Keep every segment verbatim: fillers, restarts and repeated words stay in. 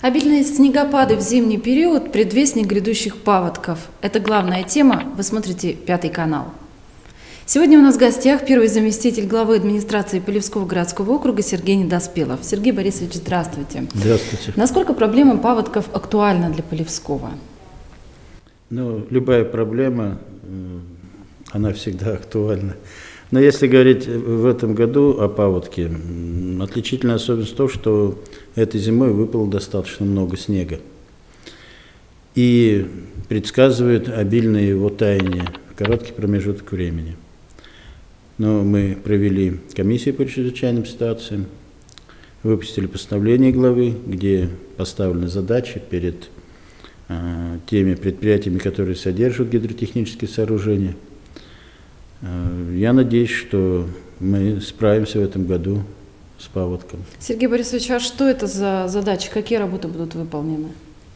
Обильные снегопады в зимний период – предвестник грядущих паводков. Это главная тема. Вы смотрите Пятый канал. Сегодня у нас в гостях первый заместитель главы администрации Полевского городского округа Сергей Недоспелов. Сергей Борисович, здравствуйте. Здравствуйте. Насколько проблема паводков актуальна для Полевского? Ну, любая проблема, она всегда актуальна. Но если говорить в этом году о паводке, отличительная особенность в том, что этой зимой выпало достаточно много снега. И предсказывают обильное его таяние в короткий промежуток времени. Но мы провели комиссию по чрезвычайным ситуациям, выпустили постановление главы, где поставлены задачи перед э, теми предприятиями, которые содержат гидротехнические сооружения. Я надеюсь, что мы справимся в этом году с паводком. Сергей Борисович, а что это за задачи? Какие работы будут выполнены?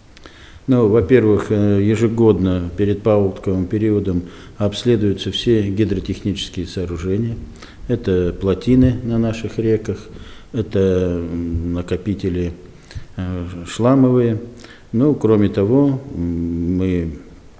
Ну, во-первых, ежегодно перед паводковым периодом обследуются все гидротехнические сооружения. Это плотины на наших реках, это накопители шламовые. Ну, кроме того, мы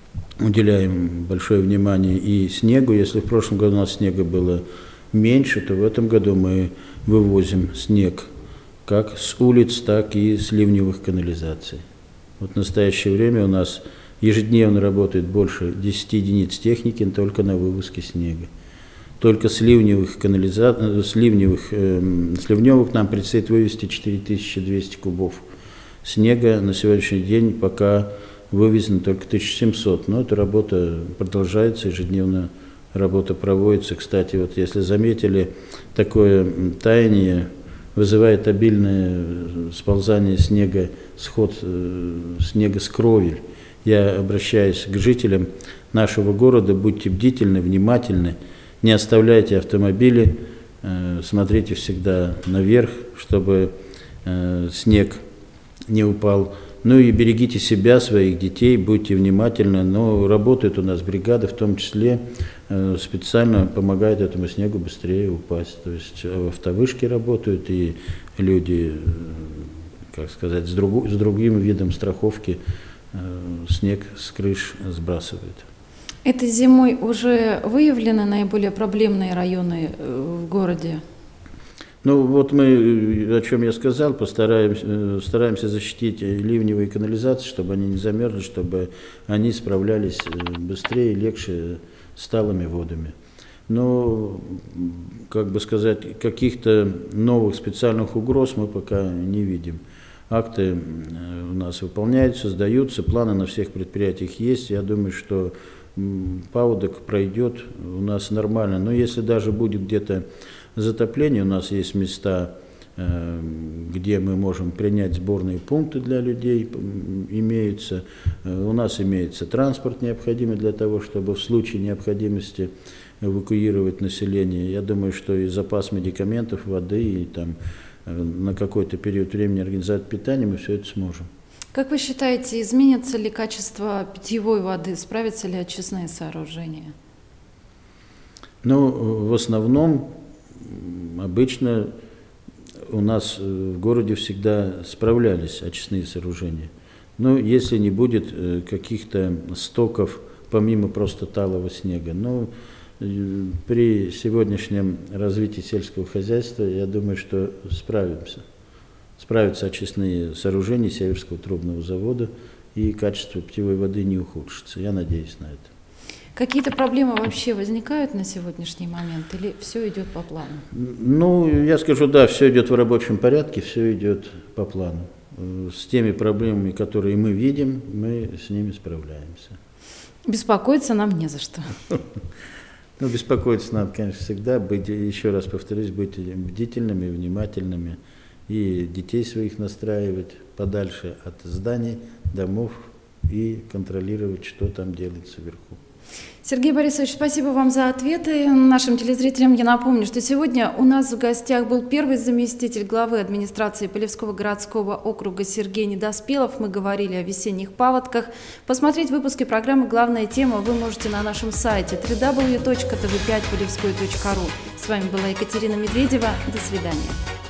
уделяем большое внимание и снегу. Если в прошлом году у нас снега было меньше, то в этом году мы вывозим снег как с улиц, так и с ливневых канализаций. Вот в настоящее время у нас ежедневно работает больше десяти единиц техники только на вывозке снега. Только с ливневых канализаций, с ливневых, э, с ливневых нам предстоит вывести четыре тысячи двести кубов снега. На сегодняшний день пока вывезено только тысяча семьсот, но эта работа продолжается, ежедневно работа проводится. Кстати, вот если заметили, такое таяние вызывает обильное сползание снега, сход э, снега с кровель. Я обращаюсь к жителям нашего города: будьте бдительны, внимательны, не оставляйте автомобили, э, смотрите всегда наверх, чтобы э, снег не упал. Ну и берегите себя, своих детей, будьте внимательны. Но работает у нас бригада, в том числе э, специально помогает этому снегу быстрее упасть. То есть автовышки работают, и люди, э, как сказать, с, другу, с другим видом страховки э, снег с крыш сбрасывают. Этой зимой уже выявлены наиболее проблемные районы в городе? Ну вот мы, о чем я сказал, постараемся, стараемся защитить ливневые канализации, чтобы они не замерзли, чтобы они справлялись быстрее и легче с талыми водами. Но, как бы сказать, каких-то новых специальных угроз мы пока не видим. Акты у нас выполняются, сдаются, планы на всех предприятиях есть. Я думаю, что паводок пройдет у нас нормально. Но если даже будет где-то затопление, у нас есть места, где мы можем принять сборные пункты для людей, имеются. У нас имеется транспорт необходимый для того, чтобы в случае необходимости эвакуировать население. Я думаю, что и запас медикаментов, воды, и там на какой-то период времени организовать питание, мы все это сможем. Как вы считаете, изменится ли качество питьевой воды, справятся ли очистные сооружения? Ну, в основном, обычно у нас в городе всегда справлялись очистные сооружения. Но если не будет каких-то стоков, помимо просто талого снега, но при сегодняшнем развитии сельского хозяйства, я думаю, что справимся. Справятся очистные сооружения Северского трубного завода, и качество питьевой воды не ухудшится. Я надеюсь на это. Какие-то проблемы вообще возникают на сегодняшний момент, или все идет по плану? Ну, я скажу, да, все идет в рабочем порядке, все идет по плану. С теми проблемами, которые мы видим, мы с ними справляемся. Беспокоиться нам не за что. Ну, беспокоиться надо, конечно, всегда. Быть, еще раз повторюсь, быть бдительными, внимательными. И детей своих настраивать подальше от зданий, домов и контролировать, что там делается вверху. Сергей Борисович, спасибо вам за ответы. Нашим телезрителям я напомню, что сегодня у нас в гостях был первый заместитель главы администрации Полевского городского округа Сергей Недоспелов. Мы говорили о весенних паводках. Посмотреть выпуски программы «Главная тема» вы можете на нашем сайте дабл ю дабл ю дабл ю точка тэ вэ пять полевской точка ру. С вами была Екатерина Медведева. До свидания.